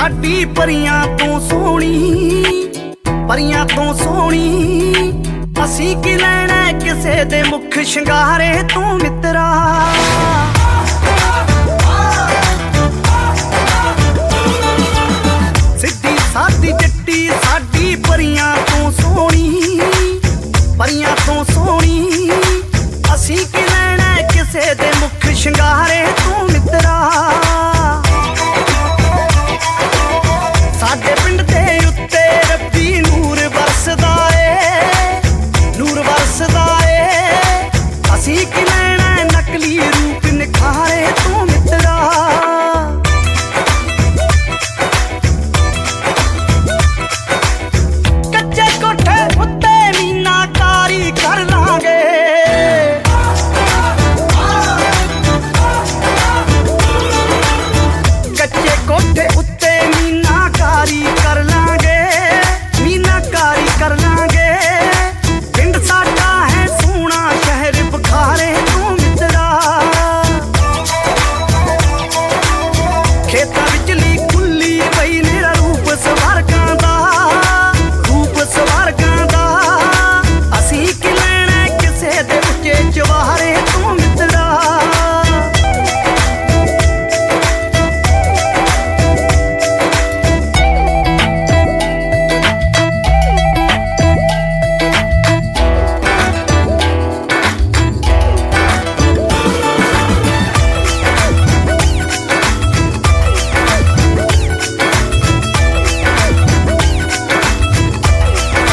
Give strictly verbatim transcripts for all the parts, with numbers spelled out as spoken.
साडी परियां तो सोहनी, परियां तो सोहनी। असीं की लैणा किसे दे मुख शंगारे तू मित्रा। सिद्धी सादी जट्टी साडी परियां तो सोहनी, परियां तो सोहनी। असीं की लैणा किसे दे मुख शंगारे तू मित्रा। साडे पिंड दे उत्ते रब्बी नूर बरसदा ए, नूर बरसदा ए। असीं की लैणा नकली रूप निखारे तू मित्रा। कच्चे कोठे उत्ते मीनाकारी कर लांगे, कच्चे कोठे उत्ते मीनाकारी कर लांगे, मीनाकारी कर लांगे। पिंड साडा है सोहना शहर बखारे तू मित्रा। खेतां विचली खुली पई मेरा रूप सवारकां दा, रूप सवारकां दा। असीं की लैणा किसे दे उच्चे चवारे तू मित्रा।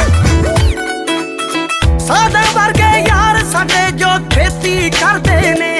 सादे वर्गे यार साडे जो खेती करदे ने,